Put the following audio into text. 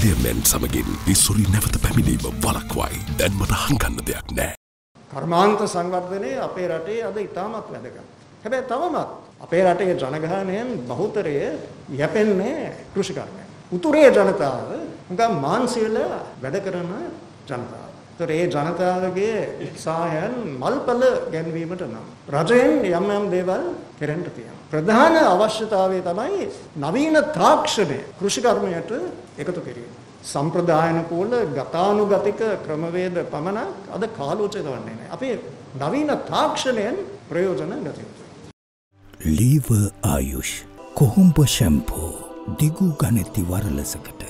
ක්ලියර්ලෙන් සමගින් ඉස්සුරි නැවත පැමිණීම වළක්වයි. දැන් මට හංගන්න දෙයක් නැහැ. කර්මාන්ත සංවර්ධනයේ අපේ රටේ අද ඉතාමත් වැදගත්. හැබැයි තවමත් අපේ රටේ ජනගහනයෙන් බහුතරය යැපෙන්නේ කෘෂිකර්මය. උතුරේ ජනතාව හුඟක් මාන්සියල වැඩ කරන ජනතාව. ඒතර ඒ ජනතාවගේ උත්සාහයන් මල්පල ගැන්වීමට නම් රජයෙන් යම් යම් දේවල් කෙරෙන්න තියෙනවා. ප්‍රධාන අවශ්‍යතාවය තමයි නවීන තාක්ෂණය කෘෂිකර්මයට එකතු කිරීම. සම්ප්‍රදායන කූල ගතානුගතික ක්‍රමවේද පමණක් අද කාලෝචිත වන්නේ නැහැ. අපි නවීන තාක්ෂණයෙන් ප්‍රයෝජන ගත යුතුයි. ලීව ආයුෂ් කොහොඹ ෂැම්පූ දිගු ගණති වරලසකට